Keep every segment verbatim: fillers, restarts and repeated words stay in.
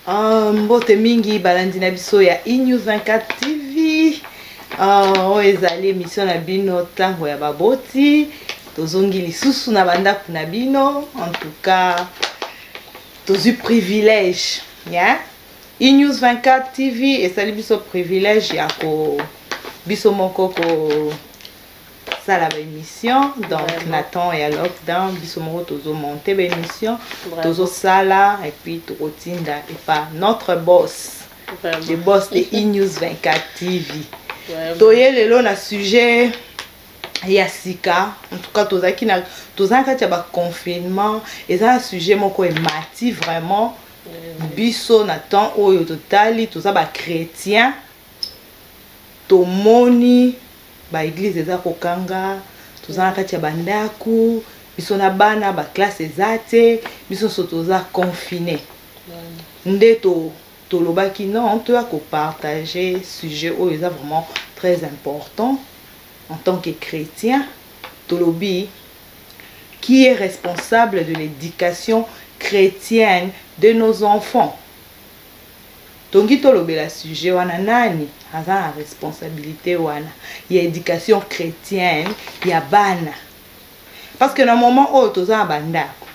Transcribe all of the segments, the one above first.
Uh, mbote mingi balandi na biso ya e news vingt-quatre T V. Uh, o ezali émission na bino tango ya baboti. Tozongi lisusu na bandako na bino. En tout cas, tozu privilège. Yeah? e news vingt-quatre T V ezali biso privilège ya ko biso moko ko sala ba émission. Donc Nathan et à lockdown biso moko tozo monter ba émission, tozo sala et puis tokotinda et pas notre boss. Vraiment. Le boss de e news vingt-quatre T V. Toye lelo na sujet ya sika. En tout cas tozaki na tozaka tia ba confinement, eza un sujet moko emati vraiment. Biso na temps oyo totali toza ba chrétien. Tomoni ba église eza kokanga, toza na kati ya bandako, biso na bana ba classe ezate, biso so toza confiné. Nde to to lobaki non, on doit ko partager sujet oyo eza vraiment très important en tant que chrétien. Tolobi qui est responsable de l'éducation chrétienne de nos enfants. Tongi tolobela sujet wana nani aza la responsabilité wana ya éducation chrétienne ya bana. Parce que na moment où toza bandako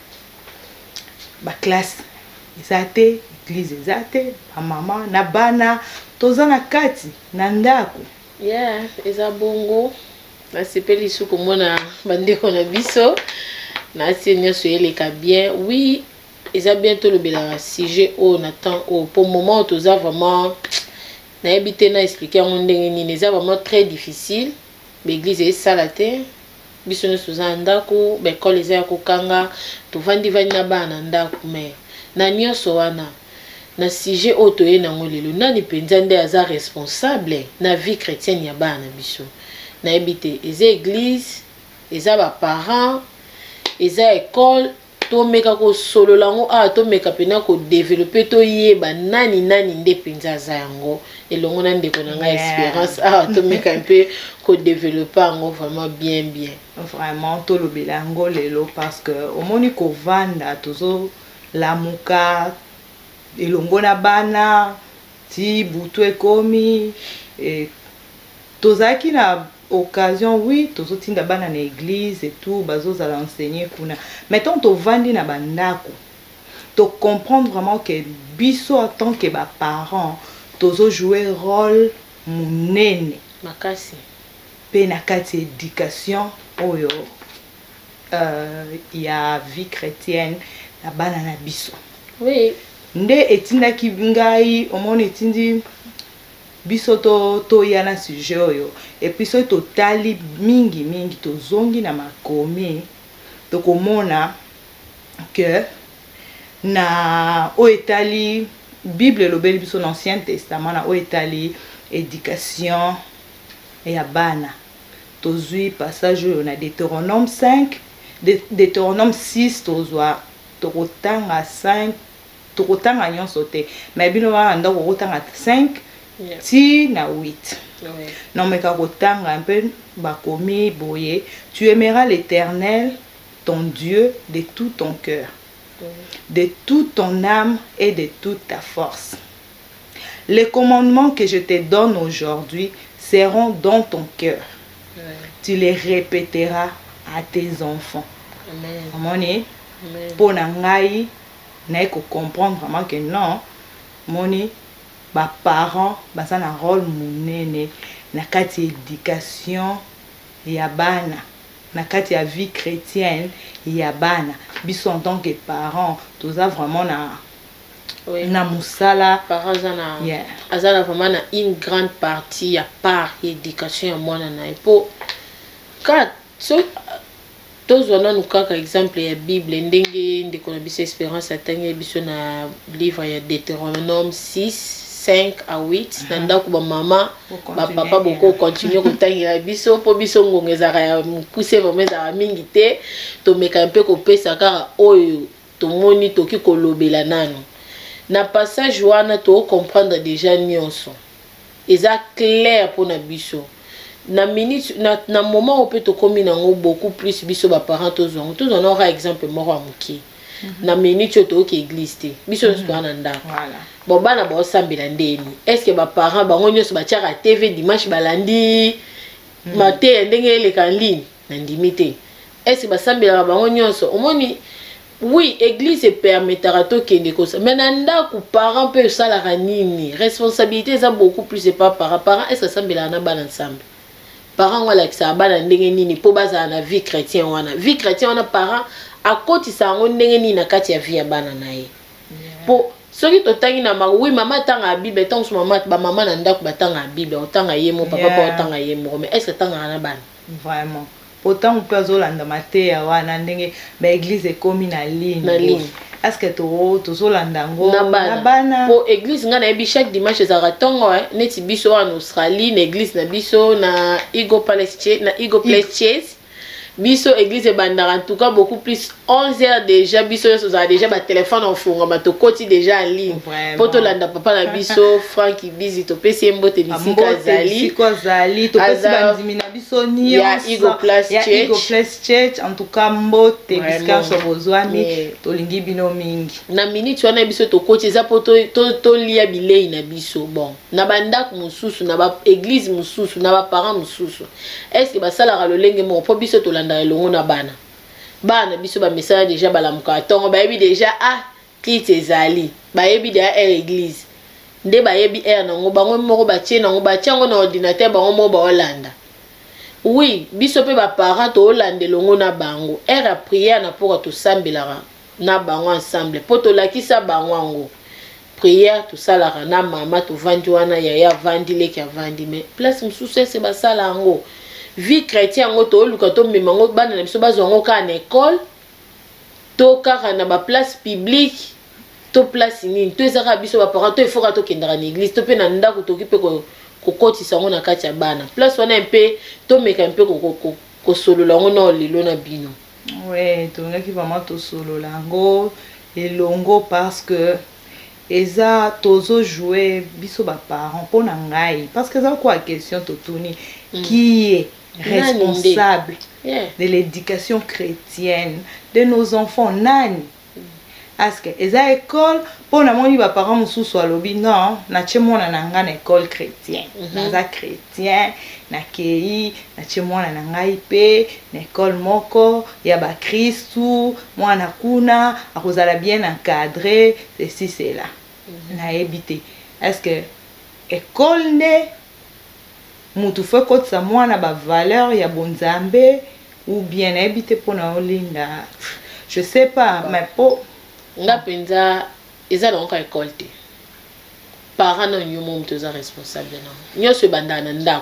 ba classe ezate, église ezate, ba mama na bana toza na kati na ndako. Yeah, eza bongo na sepeli su komona bandeko na biso na seigneur soyeleka bien. Oui, eza bientôt le bela sujet au Nathan au pour moment toza vraiment na habité na expliquer on ndenge nini eza vraiment très difficile. L'église est salate biso ne soza ndako be école eza kokanga to vandi vandi na bana ndako mais na nyonso wana na sujet auto ye na ngolelo nani penza nde aza responsable na vie chrétienne ya bana biso na habité eza église eza ba parents eza école to meka ko solo lango a to meka pena ko développer to yeba nani nani nde penza za yango elongo na ndeko na nga expérience a to meka un peu ko développer ngo vraiment bien bien vraiment to lo belango lelo parce que au moni ko vanda tozo lamuka elongo na bana ti butu ekomi et tozaki na occasion oui tozo tinda bana na église et tout bazo za l'enseigner kuna mais tant to vandi na bandako to comprendre vraiment que biso en tant que ba parents tozo jouer rôle munene makasi pe na kati éducation oyo euh ya vie chrétienne na bana na biso. Oui, nde etindaki ngai omoni etindi biso to to yana sujet oyo et puis so totali mingi mingi to zongi na makomi to komona que na o etali Bible lobeli biso dans l'Ancien Testament na o etali éducation ya bana to zui passage na Deutéronome cinq Deutéronome six to zwa to kotanga cinq to kotanga nyonso te mais bino wana ndako kotanga cinq yeah. Ti na huit. Ouais. Non mais ka kotanga un peu bakomi boye, tu aimeras l'Éternel ton Dieu de tout ton cœur, ouais. De toute ton âme et de toute ta force. Les commandements que je te donne aujourd'hui seront dans ton cœur. Ouais. Tu les répéteras à tes enfants. Amen. Amoni pour nangai na ko comprendre vraiment que non moni ba parents basa na rôle munene na kati éducation ya bana na kati ya vie chrétienne ya bana biso en tant que parents toza vraiment na oui. Na musala parents na yeah. Azana vraiment na une grande partie à part éducation ya mwana na epo kat so tous on a nous kaka exemple ya Bible ndenge ndeko na biso espérance atangi biso na livre ya Deutéronome six cinq à huit na ndako ba mama ba papa boko continuer ko tangira biso po biso ngongezaka ya mukuse vraiment za mingi te to meka un peu ko pesa kaka oyo to moni to ki kolobela nano na passage wana to comprendre déjà nyonso eza clair pour na biso na minute na, na moment où peut to komi nango beaucoup plus biso ba parents tous on tous on aura exemple moko amuki na meni choto ke église te biso nyonso toza na ndako bon bana baosambela ndeni est ce que baparent bango nyonso batiaka tv dimanche balandi mateya ndenge eleka en ligne na ndimi te est ce que basambelaka bango nyonso omoni oui église permettra tokende kosa mais na ndako parent mpe osalaka nini responsabilité eza beaucoup plus epa parent parent est ce que asambelaka na bana ensemble parent ngo alakisaka bana ndenge nini mpo bazala na vie chrétien wana vie chrétien wana parent akotisa yango ndenge nini na kati ya vie ya bana na ye mpo soki totangi na mako oui mama atangaka bible ntango so mama bamama na ndako batangaka bible otanga ye moko papa mpo otanga ye moko mais est ce que atangaka na bana vraiment pourtant mpe azolanda mateya wana ndenge baeglise ekomi na ligne est ce que tozolanda yango na bana po église nga nayebi chaque dimanche ezalaka ntongo neti biso wana australie na église na biso na Eagle Place na Eagle Place Chase biso église ebandaka en tout cas beaucoup plus onze heures déjà biso nyonso ozala déjà batelefone ofungama tokoti déjà en ligne mpo tolanda papa na biso Frank Ibizi topesi ye mbote bisika azali topesi bandimi na biso nyonso ya Eagle Place Church en tout cas mbote bisika nyonso bozwami tolingi bino mingi na minute wana biso tokoti eza mpo tolia bilei na biso bon na bandako mosusu na baéglise mosusu na baparent mosusu est ce que basalaka lolenge moko mpo biso tolanda elongo na bana bana biso ba message déjà balamuka tongo bayebi déjà ah kiti ezali bayebi déjà air église nde bayebi air nango bango moko batie nango batie yango na ordinateur bango moko baolanda oui biso pe ba parents to olanda elongo na bango air ya prière na poko tosambelaka na bango ensemble po tolakisa bango yango prière tosalaka na mama tovandi wana yaya vandi leki avandi mais place mosusu ese basala yango vie chrétien ngo to luka to memango bana na biso bazwa ngo ka na école to kaka na ba place publique to place nini to ezaka biso ba parents to ifoka to kendaka na église to pe na ndako to kipe ko kokotisa ngo na kati ya bana place wana mpe to meka mpe ko ko solola ngo na lelo na bino ouais to ngaki vraiment to solola ngo elongo parce que eza tozo jouer biso ba parents pour na ngai parce que ça quoi question to tuni mm. qui est responsable yeah. de l'éducation chrétienne de nos enfants nani parce que eza école pour na moni ba parents mususu alobi non na chemona na nga na école chrétienne mm -hmm. na chrétien na kei na chemona na ngai pe na école moko ya ba Kristu mwana kuna akozala bien encadré ceci c'est là mm -hmm. na ebité est-ce que école ne mutu fwe kotisa mwana ba valeur ya bonzambe ou bien habité pour na olinda je sais pas mais po nga penza eza donc école te parents na nyomo mutu za responsable na nyoso bandana ndako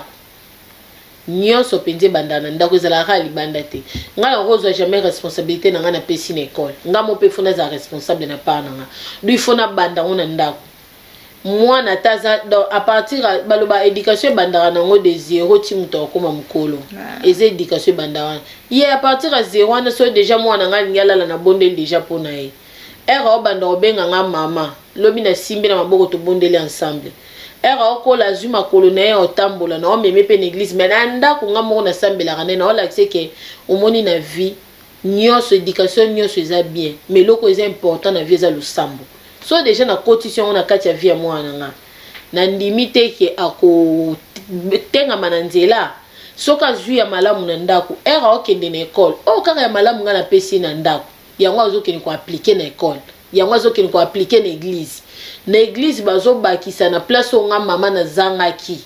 nyoso penze bandana ndako ezala ka libanda te nga na rozo jamais responsabilité na nga na pesi na école nga mo pe fona za responsable na pa na nga lui fona banda ona ndako moi na taza à partir baloba éducation bandara nango de zéro ti muto akoma mukolo eza éducation bandara ye à partir à zéro na so déjà moi na nga ngala na bonde déjà pona ye era obanda obenga nga mama lobi na simbi na maboko to bondele ensemble era okola zuma kolone otambola na omeme pe l'église mais na ndako nga moko na sambela kana na ola que omoni na vie nyonso éducation nyonso eza bien mais loko eza important na vie eza lusambo so déjà na cotisation na kati ya vie mwana nga na ndimite ke ako tenga mananzela soka zui ya malamu na ndako era okende na école o kaka ya malamu nga na pesi na ndako yango azokende ko appliquer na école yango azokende ko appliquer na église na église bazo bakisa na place onga mama na zangaki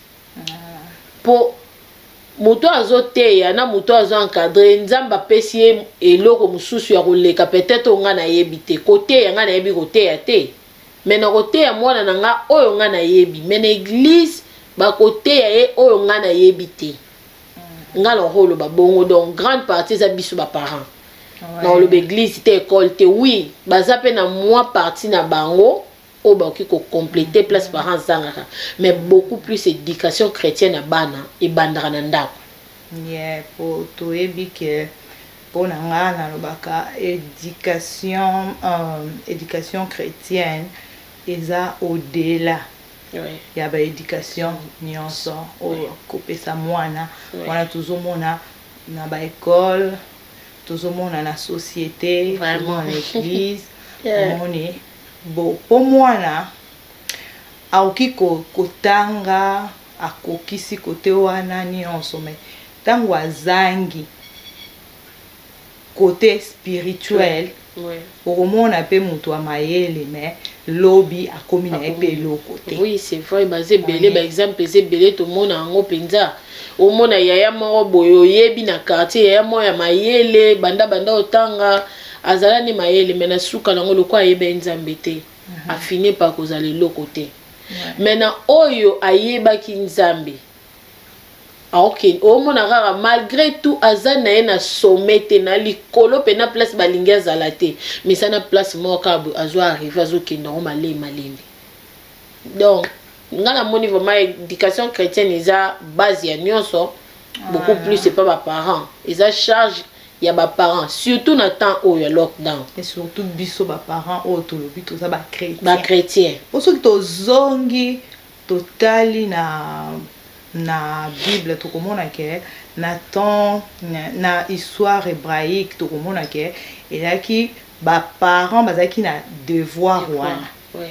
po moto azoteya na moto azo encadrer nzamba pesi eloko mususu ya koleka peut-être onga na yebite côté yanga na yebi côté ya te mais na côté ya mwana na nga oyo nga na yebi mais na église ba côté ya ye oyo nga na yebite nga lo holo ba bongo donc grande partie za biso ba parents na lo église te école te oui baza pe na moi partie na bango o ba ki ko compléter place parents zangaka mais beaucoup plus éducation chrétienne à bana et bandara na ndako yeah pour to ebi que pour na nga na lobaka éducation euh, éducation chrétienne eza au-delà ouais ya ba éducation nyonso o kopesa mwana wana tuzomona na ba école tozomona na société vraiment na église Yeah. omoni bo po mwana aoki ko- kotanga akokisi kote wana nyonso me ntango azangi côté spirituel Ouais. okomona mpe moto ya mayele me lobi akomi na ye mpe eloko te. Oui, c'est vrai, baze belé par exemple eze belé to mona yango penza. O mona yaya moko boye oyebi na quartier yaya moko ya mayele banda banda otanga azala ni mayele mais na suka nango lokwa ayeba nzambe te. A fini par kozala eloko te. Maintenant oyo ayebaki nzambe. Ah, ok, au mona kaka malgré tout aza na ye na sommet te na likolo pe na place balingi azala te mais ça na place moko azo arrive azokende yango malemi malemi. Donc nga na moni vraiment éducation chrétienne eza base ya nyonso beaucoup plus c'est pas ba parents eza charge ya ba parents surtout na temps oyo lockdown et surtout biso ba parents oyo tolobi toza ba chrétien ba chrétien osoki tozongi totali na na Bible tokomona ke na temps na, na histoire hébraïque tokomona ke elaki ba parents bazaki na devoir wana. Ouais.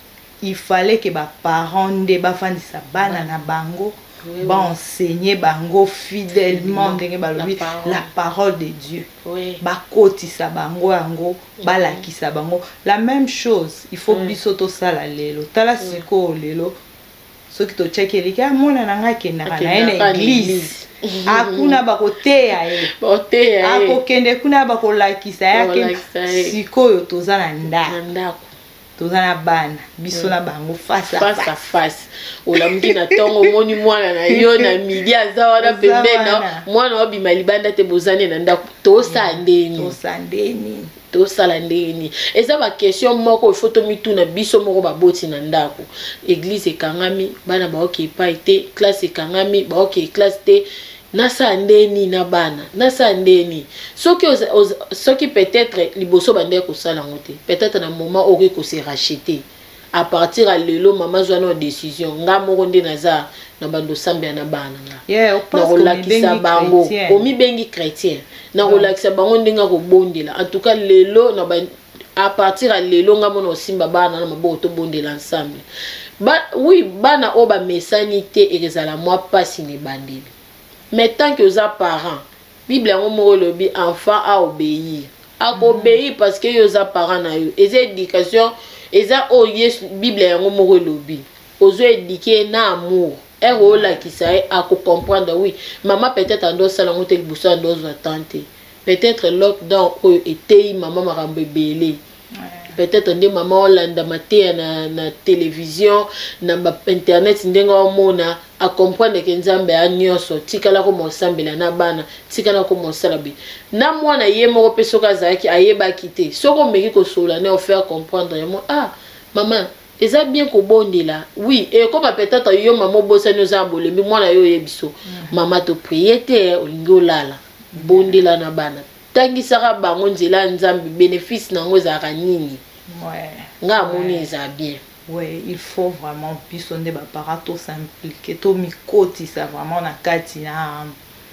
Il fallait que ba parents nde bafandisa bana na bango Oui, ba oui. enseigner bango fidèlement ndenge balobi La parole. la parole de Dieu. Oui. Ba kotisa bango yango balakisa bango la même chose il faut Oui. biso tosala lelo tala siko lelo soki tocheki elika mona nanga akendaka na ye na église akuna bakoteya ye Bote ya ye. akokende kuna bakolakisa ye ake Bakolakisa ye. sikoyo toza na ndako Na ndako. toza na bana biso na bango face à Face à face face. Olamuki na tongo moni mwana na yo na midi aza wana Aza pembeni wana. mwana obima libanda te bozane na ndako tosala ndeni. tosandeni tosala ndeni eza ba question moko il faut tomituna biso moko baboti na ndako église ekangami bana baoke epai te classe ekangami baoke classe te nasa ndeni na bana nasa ndeni soki oza- oza- soki peut-être liboso bande kosala yango te peut-être na moment okoki kose racheter à partir ya lelo mama zwa na décision nga moko nde naza na bando sambela na bana nga yeah na kolakisa bango omibengi chrétien na kolakisa bango ndenge kobondela en tout cas lelo na ba à partir ya lelo nga mona osimba bana na maboko tobondela ensemble ba oui bana o ba mesani te ekezala mwa pasi ne bandeli mais tant que oza parent bible yango moko lobi enfant a obéir a obéir parce que yo oza parent na yo eza éducation eza o yesu bible yango moko lobi ozo éduquer na amour ere olakisa ye akocomprendre oui mama peut-être andosala ngo te liboso andozwa tante peut-être lockdown oyo eteyi mama makambo ebele peut-être nde mama olanda mateya na, na télévision na ba internet ndenge omona acomprendre ke nzambe ya nyonso tikala ko mosambela na bana tikala ko mosala be na mwana ye moko pe soki azalaki ayebaki te soki omeki kosola ne ofaire comprendre ya mo ah mama eza bien kobondela oui et comme peut-être yo mama obosani oza bolembi mwana yo oyebiso mama to prier te olingi olala bondela na bana tangisaka bango nzela nzambe bénéfice nango ezalaka nini ouais nga amoni eza bien ouais il faut vraiment biso nde bapara tosimplike tomikotisa vraiment na kati na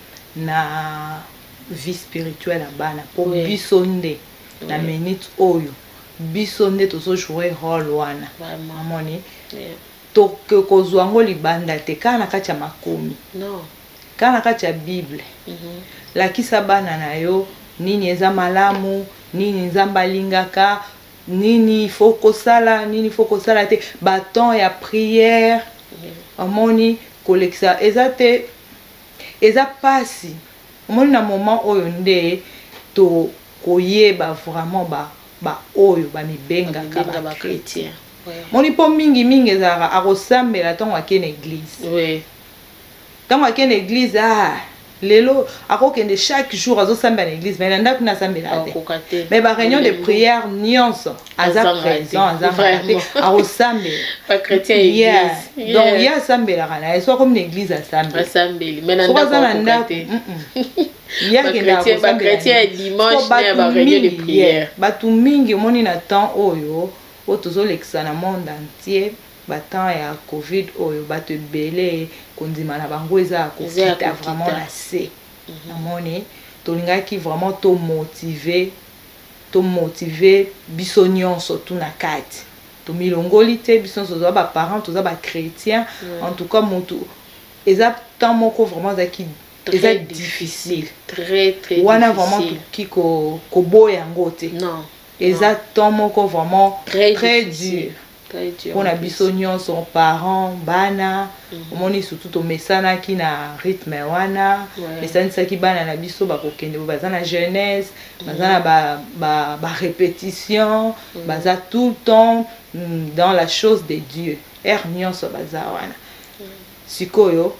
na vie spirituelle ya bana po Ouais. biso nde na Ouais. minute oyo biso nde tozojouer role wana Vraiment. amoni Yeah. toke kozwa yango libanda te kaka na kati ya makomi Non. kaka na kati ya bible Mhm. lakisa bana na yo nini eza malamu nini nzambe alingaka nini fo kosala nini fo kosala te baton ya prière omoni kolekisa eza te eza pasi omoni na moment oyo nde to koyeba vraiment ba ba oyo bamibengaka Benga ba ba chrétien chrétien. Ouais. moni mpo mingi mingi ezalaka akosambela ntango ake na église Ouais. ntango ake na église ah lelo akokende chaque jour azosambela na église mais na ndako nasambela te Akoka te. mais ba réunion de prière nyonso aza Azanga présent te. azanga te Vraiment. akosambela Ba chrétien Yeah. église. donc ye asambelaka na ye so comme na église asambela Asambeli. Mais na soko aza na ndako ndako te. ye akendaka Ba chrétien ya dimanche na ba réunion de prière. bato mingi omoni na temps oyo oyo tozolekisa na monde entier batemps ya covid oyo bato ebele kondima na bango eza ya Eza ya kokita kokita. vraiment na se namoni tolingaki vraiment to motiver to motiver biso nyonso tout na kati to milongoli te biso nyonso toza ba parents toza ba chrétiens en tout cas motu eza temps moko vraiment zaki eza difficile très très wana vraiment ki ko ko boya ngote non eza temps moko vraiment très, très dur dur pour na biso nyonso parents bana omoni surtout to mesana ki na rythme wana mesana ki bana na biso ba kokende baza na jeunesse baza na ba ba, ba répétition baza tout le temps dans la chose de Dieu er nyonso baza wana sikoyo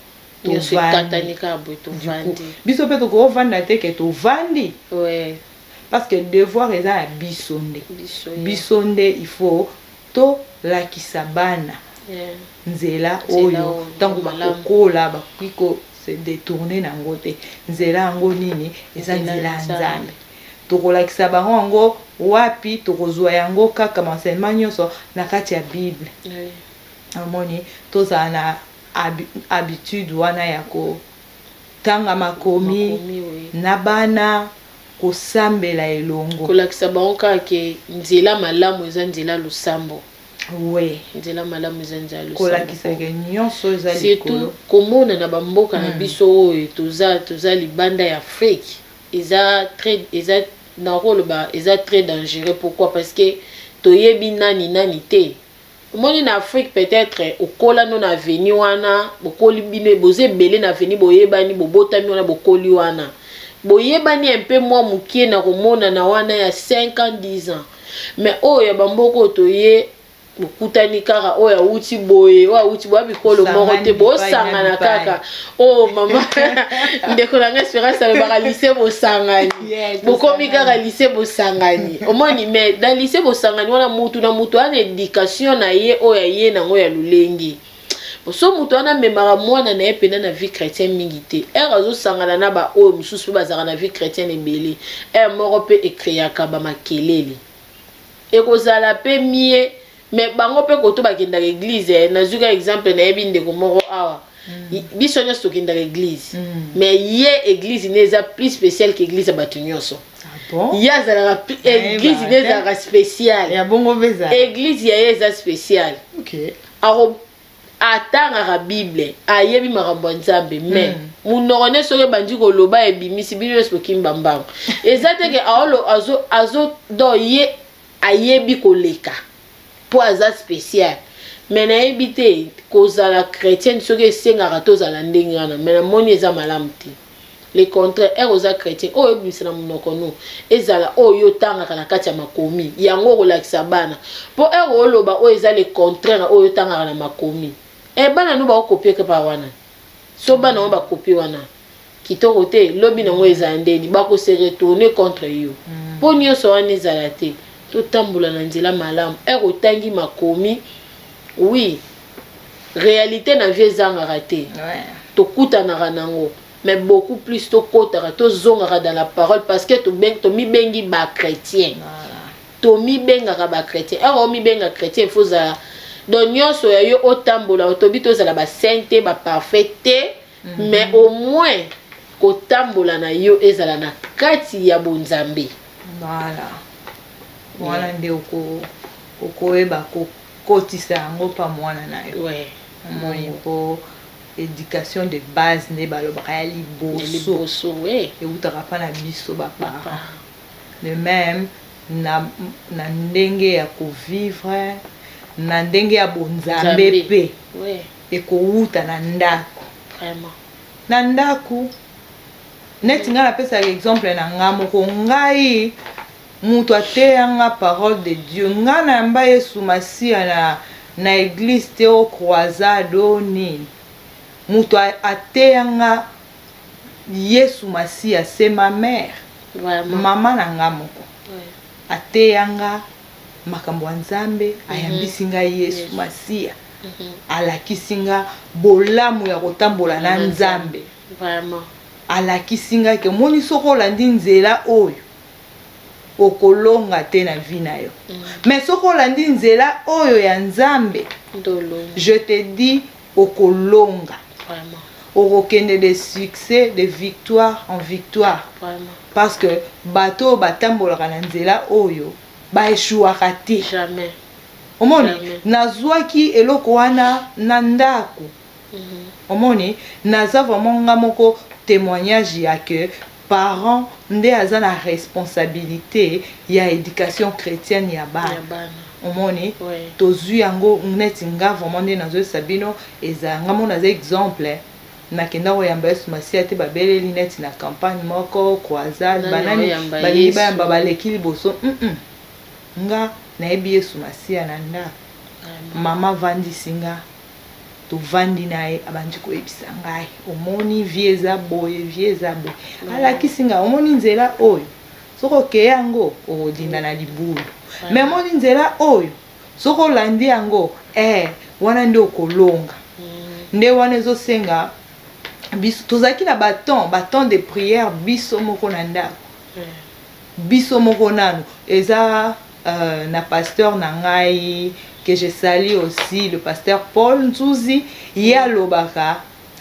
biso pe tokovanda te ke tovandi parce que devoir eza ya biso nde biso nde il faut tolakisa bana nzela oyo ntango bakokola bakoki se détourner nango te nzela yango nini eza nzela ya nzambe tokolakisa bango yango wapi tokozwa yango kaka maenseignement nyonso na kati ya bible amoni tozala na habitude wana ya kotanga makomi na bana kosambela elongo kolakisa bango kaka ke nzela malamu eza nzela losambo we nzela malamu eza nzela losambo kolakisa ke nyonso eza likolo surtout komona na bamboka na biso oyo toza toza libanda ya Afrique eza très eza na koloba eza très dangereux. Pourquoi? Parce que toyebi nani nani te moni na Afrique peut-être okola no na veni wana bokoli bino boze belé na veni boyebani bobotami wana bokoli wana boyebani un peu moi mukie na komona na wana ya cinq ans dix ans mais oyo ya bamboko toye bokutani kaka oyo auti boye oyo auti boya bikolo moko te bosangana kaka oh mama ndeko na nga Espérance alobaka lycée bosangani bokomi kaka lycée bosangani omoni mais dans lycée bosangani wana mutu na mutu ana éducation na ye oyo ye nango ya lulengi so mutu wana memaka mwana na ye pena na vie chrétienne mingi te er azosangana na ba oyo mosusu mpe bazalaka na vie chrétienne ebele er moko mpe ekreaka bamakelele ekozala mpe mie mais bango pe koto bakendaka église nazuka exemple na yebi ndeko moko awa biso nyonso tokendaka église mais ye église neza plus spéciale que église ya bato nyonso ye azalaka église nezalaka spéciale église ya ye eza spéciale atangaka bible ayebi makambo ya nzambe mais munoko ne soki ebandi koloba ebimisi bino nyonso bokimba mbango eza teke azo do ye ayebi koleka po aza spécial mais nayebi te kozala chrétienne soki esengaka tozala ndenge wana mais namoni eza malamu te le contraire er oza chrétien oyo ebimisa na monoko no ezala oyo otangaka na kati ya makomi yango okolakisa bana po er oloba oyo eza le contraire oyo otangaka na makomi e bana no bakopie ke pa wana so bana no bakopie wana kitoko te lobi nango ezala ndeni bakose retourner contre yo po nyonso wana ezala te totambola na nzela malamu er otangi makomi oui réalité na vie ezangaka te tokutanaka nango mais beaucoup plus tokotaka tozongaka dans la parole parce que tomibengi bachrétien tomibengaka bachrétien er omibenga chrétien il faut zala donc nyonso ya yo otambola otobi tozala basainte baparfait te mais au moins kotambola na yo ezala na kati ya bonzambe voilà wana nde okoyeba kokotisa yango pa mwana na yo moi po éducation de base nde balobaka ya liboso eutaka mpa na biso baparent de même na ndenge ya kovivre na ndenge ya bonzambe mpe ekowuta na ndako na ndako neti ngai napesaka exemple na nga moko ngai mutu ateyanga parole de Dieu nga na yamba Yesu Masiya na na église te o croisade o nini mutu ateyanga Yesu Masiya c'est ma mère mama na nga moko ateyanga makambo ya Nzambe ayambisi ngai Yesu Masiya alakisi nga bolamu ya kotambola na Nzambe alakisi nga ke moni soko olandi nzela oyo okolonga te na vie na yo mais soko olandi nzela oyo ya Nzambe je te dis okolonga okokende de succès de victoire en victoire. Vraiment. Parce que bato batambolaka na nzela oyo baeshuwaka te. Jamais. Omoni nazwaki eloko wana na ndako. Omoni naza vraiment nga moko témoignage ya que parents nde aza na responsabilité ya éducation chrétienne ya bana. Omoni tozwi yango neti nga vraiment nde nazoyesa bino eza nga mona za exemple nakenda koyamba Yesu Masiya te babeleli neti na campagne moko croisade banani balingi bayamba baleki liboso nga nayebi Yesu Masiya na ndako mama vandisi nga tovandi naye abandi koyebisa ngai omoni vie eza boye vie eza boye alakisi nga omoni nzela oyo soko okeya yango olinda na libulu me omoni nzela oyo soko olandi yango eh wana nde okolonga nde wana ezosenga biso tozalaki na baton baton de prière biso moko na ndako biso moko nanu eza euh, na pasteur na ngai que je salue aussi le pasteur Paul Nzuzi ya lobaka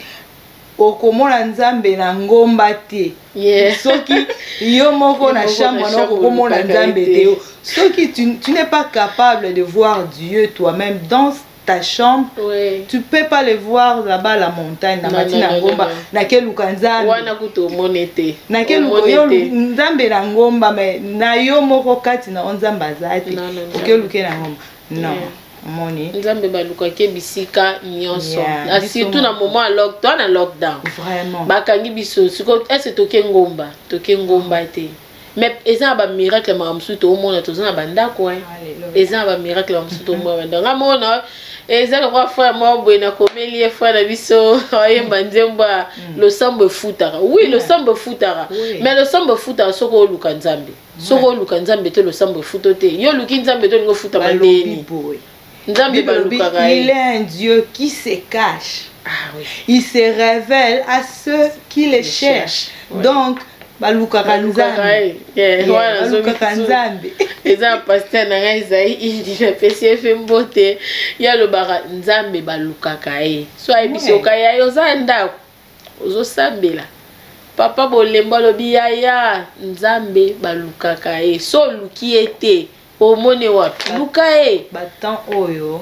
okomona nzambe na ngomba te soki yo moko na chambre na okomona nzambe te soki tu, tu n'es pas capable de voir Dieu toi-même dans ta chambre, ouais. Tu peux pas le voir là-bas la montagne na matina ngomba na keluka nzambe wana kuto monete na keluka yo nzambe na ngomba mais na yo moko kati na nzambe azati okeluke na ngomba non moni nzambe baluka ke bisika nyonso yeah, surtout na moment à lockdown na lockdown vraiment bakangi biso siko est-ce toke ngomba toke ngomba te mais eza ba miracle ma msuto to mona to zona bandako hein eza ba miracle ma msuto mo banda ngamona eza ko frère mo bwena komelie frère na biso ayemba nzemba le sambo futara oui le sambo futara mais le sambo futara soko luka nzambe soko luka nzambe te le sambo futo te yo luki nzambe to ngo futa bandeni nzambe baluka gai il est un Dieu qui se cache. Ah oui. Il se révèle à ceux qui le cherchent. Ouais. Donc baluka kanzambe yeah voilà baluka kanzambe eza pasteur na ngai zai indi je pesi fembote ya lo bara nzambe baluka kai so ai biso kai yo za ndako ozo sambela papa bolemba lo biyaya nzambe baluka kai so luki ete omone wapi luka e batan oyo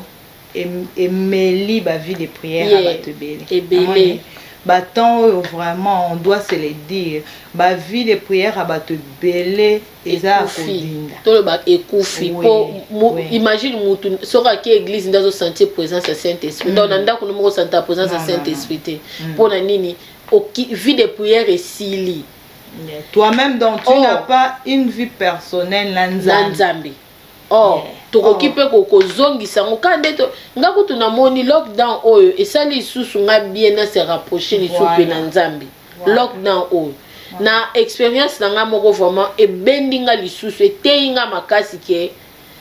emeli ba vie de prière à batebele ebele batan oyo vraiment on doit se le dire ba vie de prière à batebele eza kodinda to ba ekufi po imagine mutu soka ki église ndazo sentir présence ya Saint-Esprit donc nanda ko mo sentir présence ya Saint-Esprit pour na nini vie de prière et sili toi-même donc tu n'as pas une vie personnelle na nzambe. Oh, to okipe ko kozongisa ngokande to ngaku tunamoni lockdown oyo esali isusu nga bien na se rapprocher li soupe na nzambe lockdown oyo na expérience na nga moko vraiment e bendinga lisusu eteinga makasi ke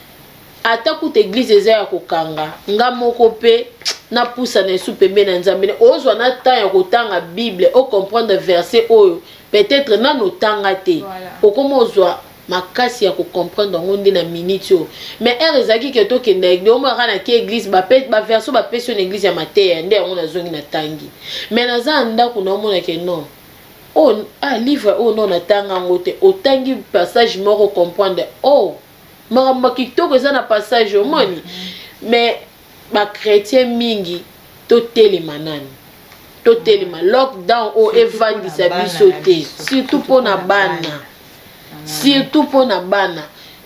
ata ku église eza ya kokanga nga moko pe na poussa na soupe be na nzambe ozwa na temps ya kotanga bible o comprendre verset oyo peut-être na notanga te okomo ozwa makasi ya ko comprendre ngonde na minute yo mais er ezaki ke to kenda église o mara na ki église ba pe ba verso ba pe sur l'église ya mateya nde ngona zongi na tangi mais naza ndako na mona ke non oh ah livre oh non na tanga ngote otangi passage moko comprendre oh mara kitoko eza na passage o moni mais ba chrétien mingi to telema nani to telema lockdown o evangisa biso te surtout pour na bana surtout pour na bana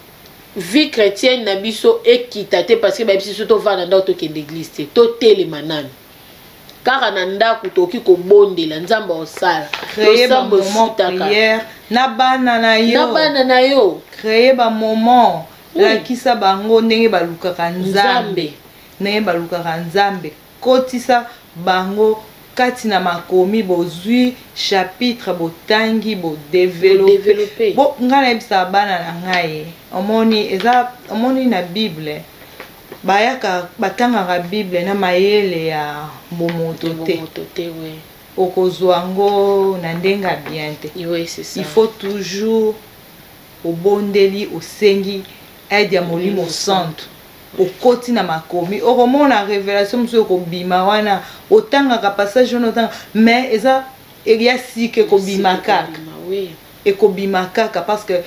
vie chrétienne na biso ekita te parce que ba biso to vana ndo to kende église te to telema nani kaka na ndako toki ko bondela nzamba osala créer ba moment prière na bana na yo na bana na yo créer ba moment la kisa bango ndenge balukaka nzambe ndenge balukaka nzambe kotisa bango kati na makomi bozwi chapitre botangi bo développer bo ngana ebisa bana na ngai omoni eza omoni na bible bayaka batangaka bible na mayele ya momoto te okozwa ngo na ndenga bien te il faut toujours obondeli osengi aide ya molimo santo okoti na makomi okomona révélation mosusu ekobima wana otangaka passage wana otanga mais eza eya sike ekobima kaka ekobima kaka parce que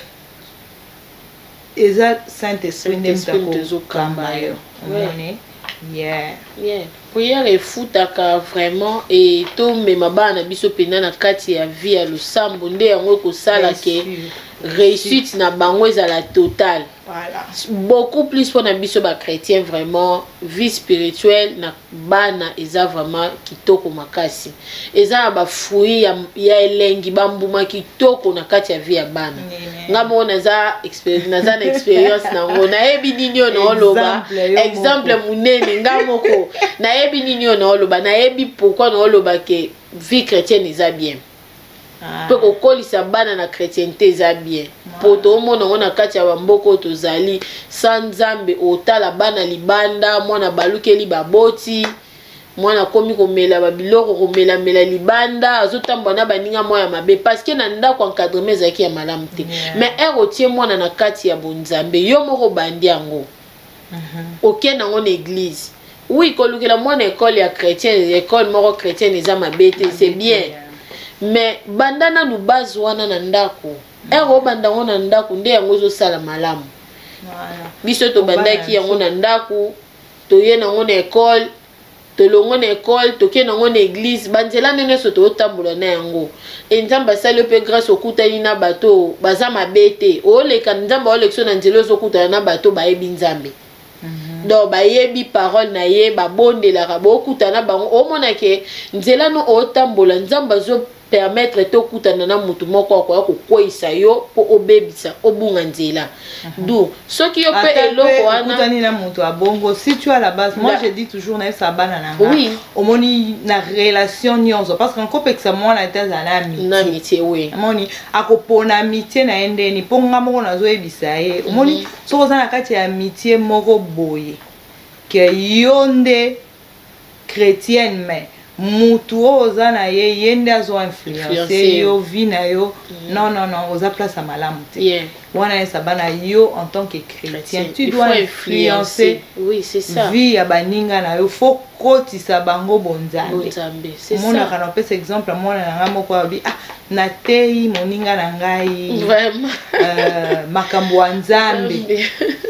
eza saint esprit nde mtakokamba yo omone yeah yeah prière efutaka vraiment et tomema bana biso pena na kati ya vie ya losambo nde yango ekosala ke réussite na bango ezala totale. Voilà. Beaucoup plus pour les biso ba chrétien vraiment vie spirituelle na bana eza vraiment kitoko makasi. Eza ba fruit ya, ya elengi bambuma kitoko na kati ya vie ya bana. Ngabo na za experience na za experience na ngo na ebi nini na oloba exemple munene ngamoko na ebi nini na oloba na ebi pourquoi na oloba que vie chrétienne eza bien. Pe ko kolisa bana na chrétienté eza bien. Po to mona ngona kati ya bamboko tozali sans nzambe otala bana libanda mwana balukeli baboti mwana komi komela babiloko komela mela libanda azotamba na baninga moya mabe parce que na ndako encadrement ezaki ya malamu te. Mais ero tie mwana na kati ya bonzambe yo moko bandi yango. Oke na ngona église. Oui kolukela mwana école ya chrétienne école moko chrétienne eza mabe te c'est bien. Mais bandana nu base wana na ndako ero banda wana na ndako nde yango zo sala malamu voilà biso to bandaki yango na ndako to ye na ngona école to longo na école to ke na ngona église banzela nene so to tambola na yango e nzamba sala pe grâce okutani na bato baza mabete o leka nzamba o lekso na nzelo so kutana na bato ba yebi nzambe donc ba yebi parole na ye ba bondela ka bo kutana bango o mona ke nzela no o tambola nzamba zo permettre to kutana na mutu moko kwa ko koisa yo po obebisa obunga nzela donc soki yo pe eloko wana kutani na mutu abongo si tu as la base moi je dis toujours na sa bana na oui omoni na relation nyonzo parce qu'en kopekisa mwana etaza na amitié na amitié oui omoni akopona amitié na endeni ponga moko nazo ebisa ye omoni soko za na kati ya amitié moko boye ke yonde chrétienne mais mutu oza na ye yende azo influencer yo vie na yo non non non oza place à malamu te wana esa bana yo en tant que chrétien tu dois influencer oui c'est ça vie ya baninga na yo faut kotisa bango bonzambe bonzambe c'est ça mona kana pesa exemple mona na nga moko abi ah na tei moninga na ngai vraiment euh makambo ya nzambe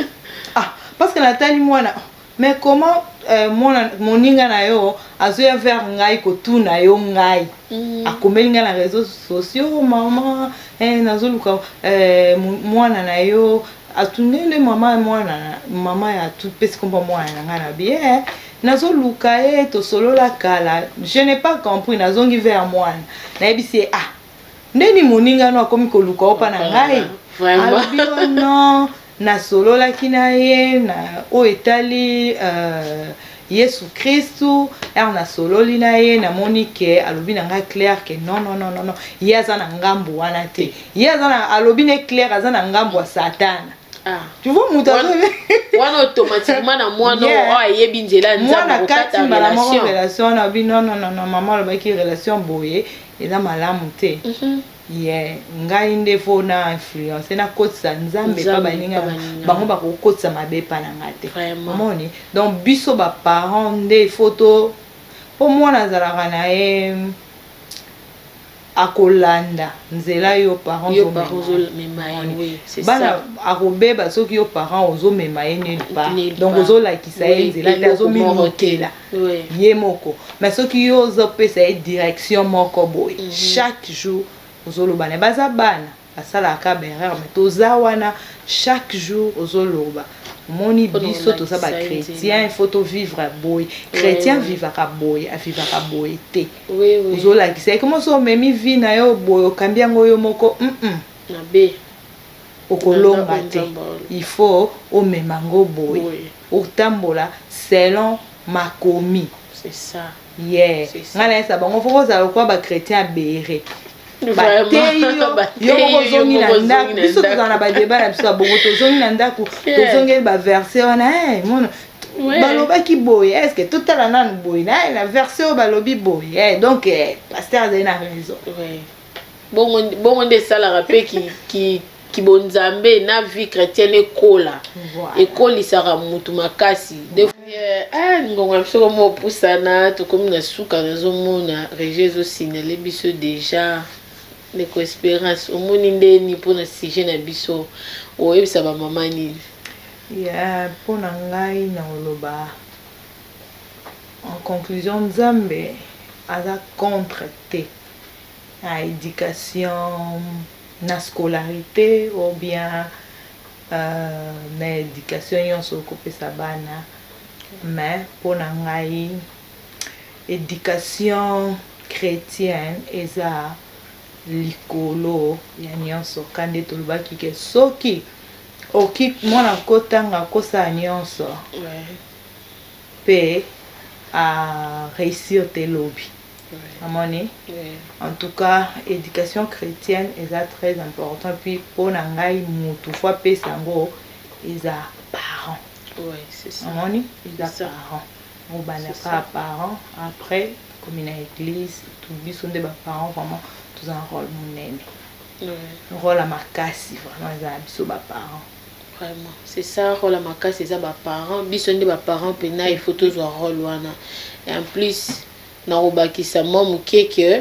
ah parce que na tali mwana mais comment euh, mon moninga na yo azoya vers ngai ko tuna yo ngai mm. akomeli nga na réseaux sociaux maman eh nazoluka euh mwana na yo atunele mama mwana mama ya tout pesi komba mwana nga na bien nazoluka e to solola kala je n'ai pas compris nazongi vers mwana na ebisi ah ndeni moninga no akomi koluka opa na ngai vraiment non na solola kina ye na o etali euh Yesu Kristu er na sololi na ye na monike alobi na nga clair que non non non non ye aza na ngambo wana te ye aza na alobi ne clair aza na ngambo ya satana ah tu vois muta wana automatiquement na mwana o ayebi nzela nzamba okata relation relation na bi non non non non maman lo ba ki relation boye eza malamu te yeah ngai nde fo na influence na kotisa nzambe pa baninga bango ba ko kotisa mabepa na ngate momoni donc biso ba parents nde photo po mwana zalaka na e akolanda nzela yo parents yo parents mema oui c'est ça bana akobeba soki yo parents ozo mema ye ne pas donc ozo lakisa ye nzela tazo minokela ye moko mais soki yo ozo pesa ye direction moko boy chaque jour ozoloba ne baza bana basala ka berrer mais toza wana chaque jour ozoloba moni biso toza ba chrétien il faut to vivre à boy chrétien vivre à boy à vivre à boy te oui oui ozola ki c'est comment so memi vie na yo boy okambia ngoyo moko mm na be okolonga te il faut o memango boy otambola selon makomi c'est ça yeah ngana esa bango foko za lokwa ba chrétien berrer batei yo yo kozongi na ndako biso toza na badeba na biso bongo tozongi na ndako tozongi baverse wana eh mona balobaki boye est ce que totala nanu boye na na verse oyo balobi boye eh donc pasteur azali na raison bongo bongo nde esalaka mpe ki kibonzambe na vie chrétienne ekola Voilà. ekolisaka mutu makasi ah ngonga biso komo opusana tokomi na suka nazomona Régie ezosignale biso déjà ndeko Espérance omoni ndeni mpona sujet na biso oyebisa bamama nini? Ya mpona ngai na oloba en conclusion Nzambe aza contre te na éducation na scolarité ou bien euh, na éducation nyonso okopesa bana mais mpona ngai éducation chrétienne eza likolo ya nyonso kande tolobaki ke soki oki mwana kotanga kosala nyonso pe a réussir te lobi amoni. En tout cas éducation chrétienne est très important puis pour ngai mutu fois pe sango eza parents. Ouais, c'est ça. Amoni eza parents. On bana pas parents après comme une église tout biso nde ba parents vraiment tous un rôle monene. Ouais. Rôle à makasi vraiment eza biso ba parents. Vraiment, c'est ça, rôle à makasi eza ba parents, biso nde ba parents pena il faut tous un rôle wana. Et en plus na obakisa momu que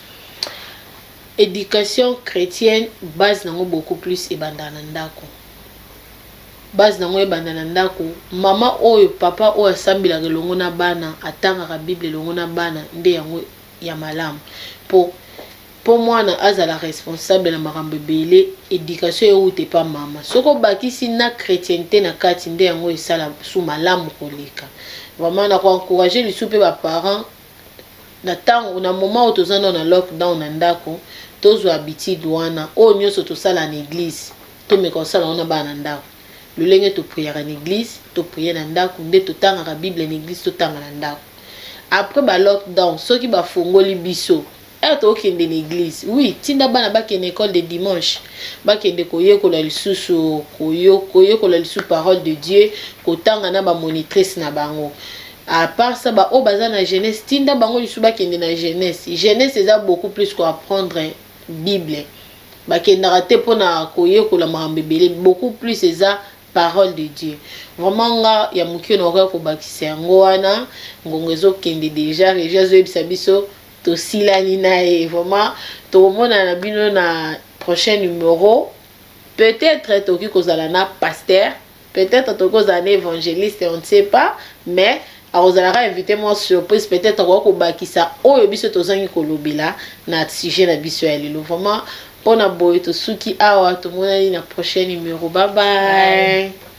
éducation chrétienne base nango beaucoup plus ebandana ndako. Base nango ebandana ndako. Mama oyo papa oyo asambila longo na bana atangaka Bible longo na bana nde yango ya malamu. Po po mwana azala responsable na makambo ebele éducation yo te pa mama. Soko bakisi na chrétienté na kati nde yango esala su malamu koleka. Vraiment na ko encourager les soupe ba parents na tango na moment où tozana na lockdown na ndako tozo habitude wana o nyonso tosala na église to me kosala ona bana ndako lolenge to prier na église to prier na ndako nde to tanga ka Bible na église to tanga na ndako après ba lockdown soki ba fongoli biso et to kende na église oui tinda bana ba kende école de dimanche ba kende koyekola lisusu koyo koyekola lisusu parole de Dieu ko tanga na ba monitrice na bango. À part ça, bah, oh, bah, dans la jeunesse, tinda bango lisuba kende na jeunesse. Jeunesse, c'est beaucoup plus qu'on apprendre Bible. Bah, kende raté pour na koye ko la marambebele, beaucoup plus c'est ça parole de Dieu. Vraiment nga ya mukio na ko bakise yango wana, ngongezo kende déjà, Régie zo ebisa biso to silani na e. Vraiment, to mona na bino na prochain numéro. Peut-être to ki kozala na pasteur, peut-être to kozala évangéliste, on ne sait pas, mais alors vous allez inviter moi surprise peut-être quoi ko bakisa oyo biso tozangi kolobela na sujet na biso ya lelo vraiment pona boy to suki awa to mona na prochain numéro. Bye bye, bye.